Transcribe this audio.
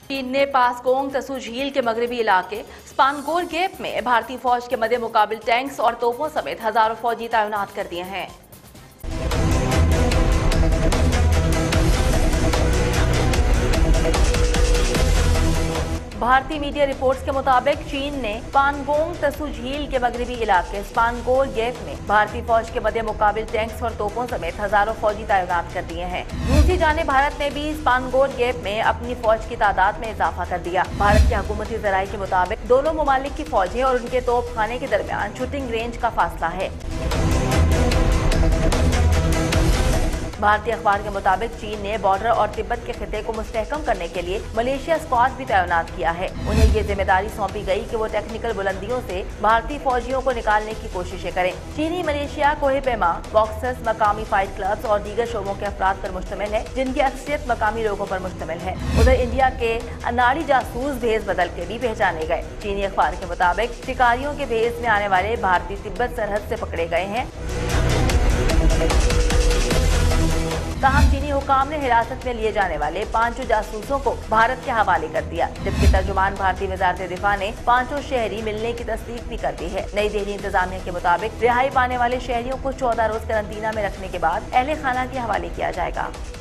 चीन ने पासगोंग त्सु झील के मगरबी इलाके स्पानगोर गेप में भारतीय फौज के मद्दे मुकाबिल टैंक्स और तोपों समेत हजारों फौजी तैनात कर दिए हैं। भारतीय मीडिया रिपोर्ट्स के मुताबिक चीन ने पानगोंग त्सु झील के मगरबी इलाके स्पानगोर गेप में भारतीय फौज के मद्दे मुकाबिल टैंक्स और तोपों समेत हजारों फौजी तैनात कर दिए हैं। दूसरी जानिब भारत ने भी स्पानगोर गेप में अपनी फौज की तादाद में इजाफा कर दिया। भारत के हुकूमती जराये के मुताबिक दोनों ममालिक की फौजें और उनके तोपखाने के दरमियान शूटिंग रेंज का फासला है। भारतीय अखबार के मुताबिक चीन ने बॉर्डर और तिब्बत के खिते को मुस्तहकम करने के लिए मलेशिया स्क्वाड भी तैनात किया है। उन्हें ये जिम्मेदारी सौंपी गई कि वो टेक्निकल बुलंदियों से भारतीय फौजियों को निकालने की कोशिशें करें। चीनी मलेशिया कोहे पैमा, बॉक्सर्स, मकामी फाइट क्लब्स और दीगर शोबों के अफराद पर मुश्तमिल है, जिनकी अक्सरियत मकामी लोगों पर मुश्तमिल है। उधर इंडिया के अनाड़ी जासूस भेस बदल के भी पहचाने गए। चीनी अखबार के मुताबिक शिकारियों के भेस में आने वाले भारतीय तिब्बत सरहद से पकड़े गए हैं। ताहम चीनी हुकाम ने हिरासत में लिए जाने वाले 5 जासूसों को भारत के हवाले कर दिया, जबकि तर्जुमान भारतीय वजारत दिफा ने 5 शहरी मिलने की तस्दीक भी कर दी है। नई दिल्ली इंतजामिया के मुताबिक रिहाई पाने वाले शहरियों को 14 रोज करंटीना में रखने के बाद अहले खाना के हवाले किया जाएगा।